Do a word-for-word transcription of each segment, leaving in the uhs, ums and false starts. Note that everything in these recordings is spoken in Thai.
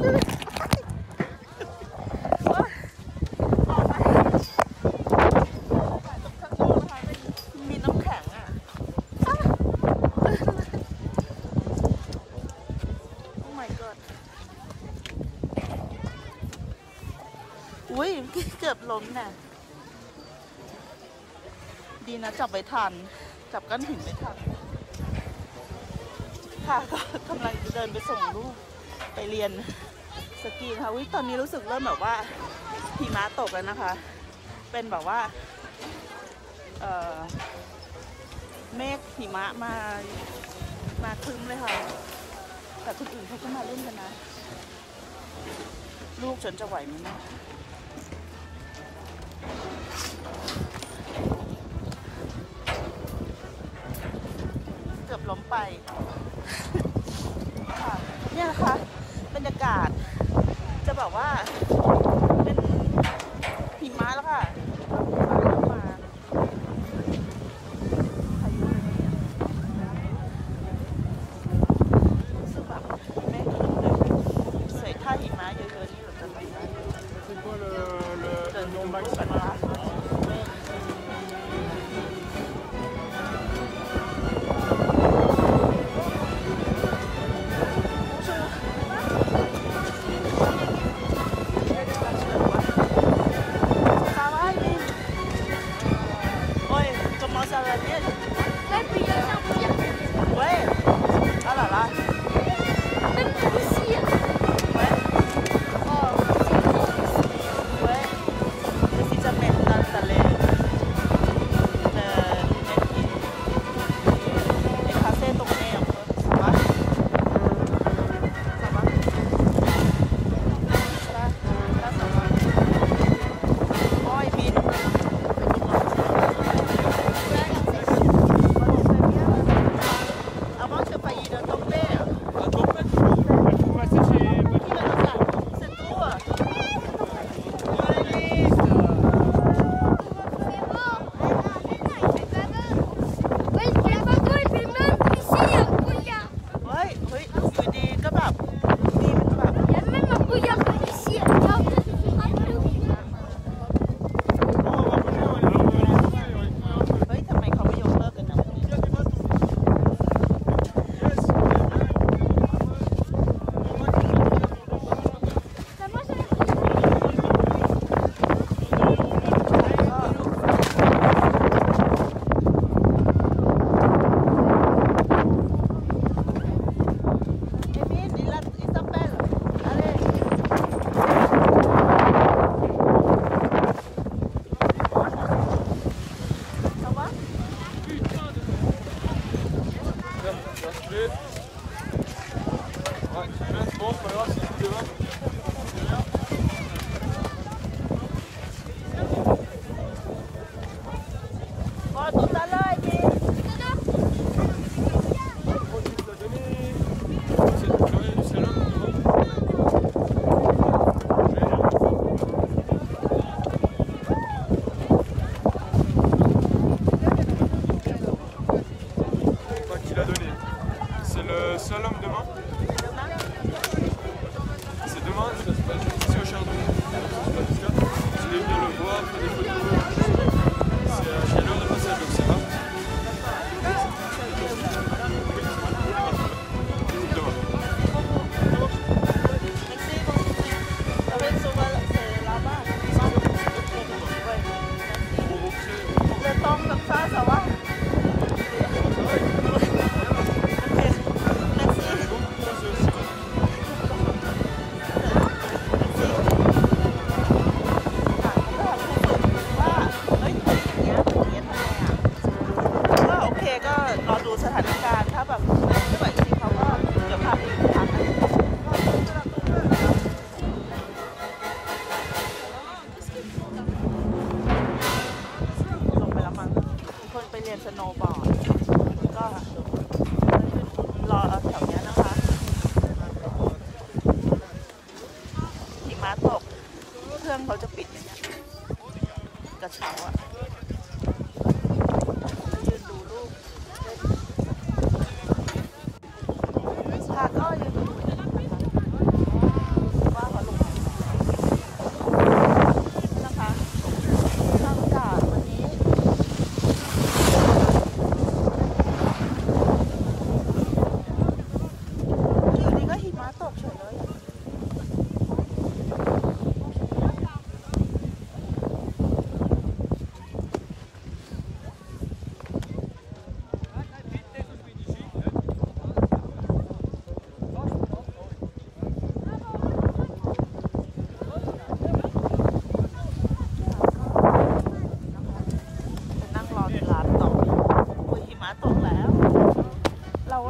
มีน้ำแข็งอ่ะโอ้ my god อุ้ยเกือบล้มน่ะดีนะจับไปทันจับก้อนหินไม่ทันค่ะก็กำลังจะเดินไปส่งลูกไปเรียนสกีค่ะวิตอนนี้รู้สึกเริ่มแบบว่าหิมะตกแล้วนะคะเป็นแบบว่าเอ่อเมฆหิมะมามาคลึ้มเลยค่ะแต่คนอื่นเขาก็มาเล่นกันนะลูกฉันจะไหวไหมนะเกือบล้มไปค่ะเนี่ยนะคะบรรยากาศจะแบบว่าเป็นหิมะแล้วค่ะมาพายุรู้สึกแบบแม่ขึ้นเลยใส่ท่าหิมะเยอะๆนี่เราจะไปได้เดินดูลูกกันนะคะสโนว์บอร์ดก็รอแถวนี้นะคะหิมะตกเครื่องเขาจะปิดอย่างเงี้ยกระเช้าอ่ะยืนดูลูก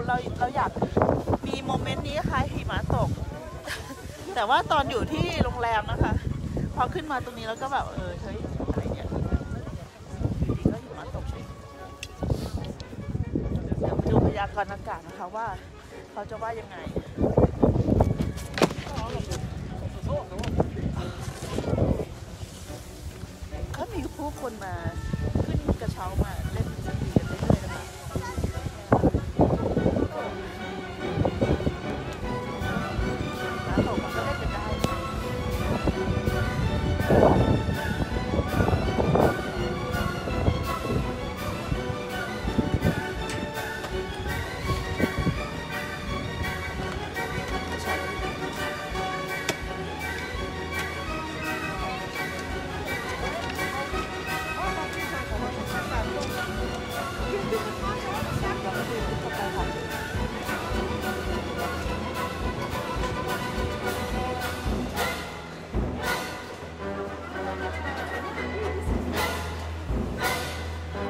เราเราอยากมีโมเมนต์นี้ค่ะหิมะตก แต่ว่าตอนอยู่ที่โรงแรมนะคะ พอขึ้นมาตรงนี้แล้วก็แบบเออเฮ้ยอะไรเนี่ยอยู่ดีก็หิมะตกเฉยเดี๋ยวไปดูพยากรณ์อากาศนะคะว่าเขาจะว่ายังไงก็มีผู้คนมาขึ้นกระเช้ามา